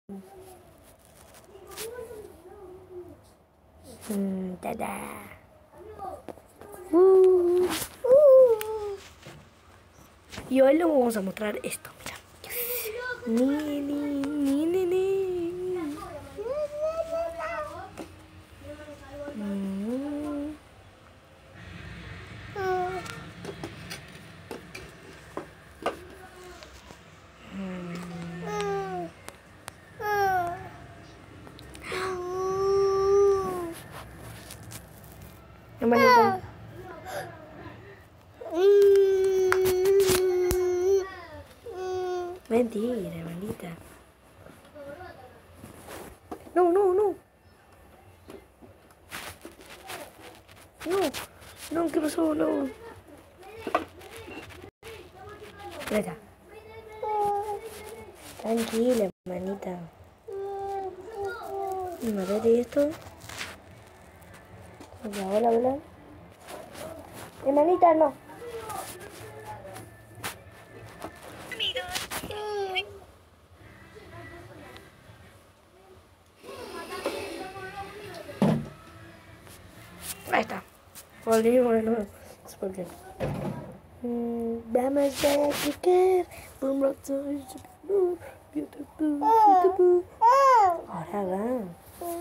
tada. Y hoy les vamos a mostrar esto, mira. Ni, ni, ni, ni, ni. Hermanita. Mentira, hermanita. No, no, no. No, no, ¿qué pasó? No. Ya está. Tranquila, hermanita. ¿Y esto? Ya, hola, hola. Hermanita, no. Ahí está. Volvimos de nuevo. No sé por qué. Vamos a clicar. Boom, rock, beautiful. Ahora va.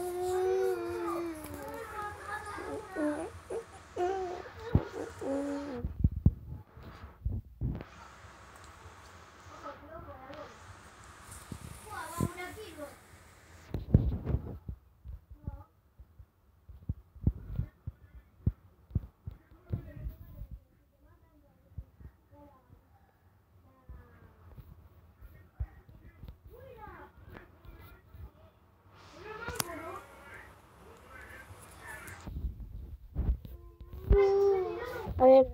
A ver.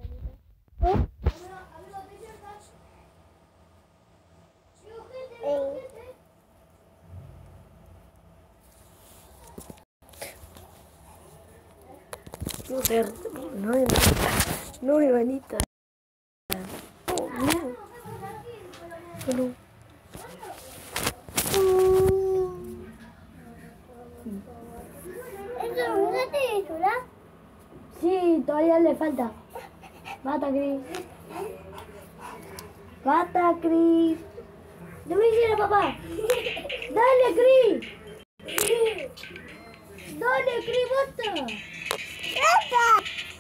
No sé, no, hermanita. No, hermanita. No, no. No. ¿Eso es un gatito, verdad? Sí, todavía le falta. Bata, Cris. Bata, Cris. ¿No me hicieron, papá? ¡Dale, Cris! ¡Dale, Cris, bata! ¡Basta!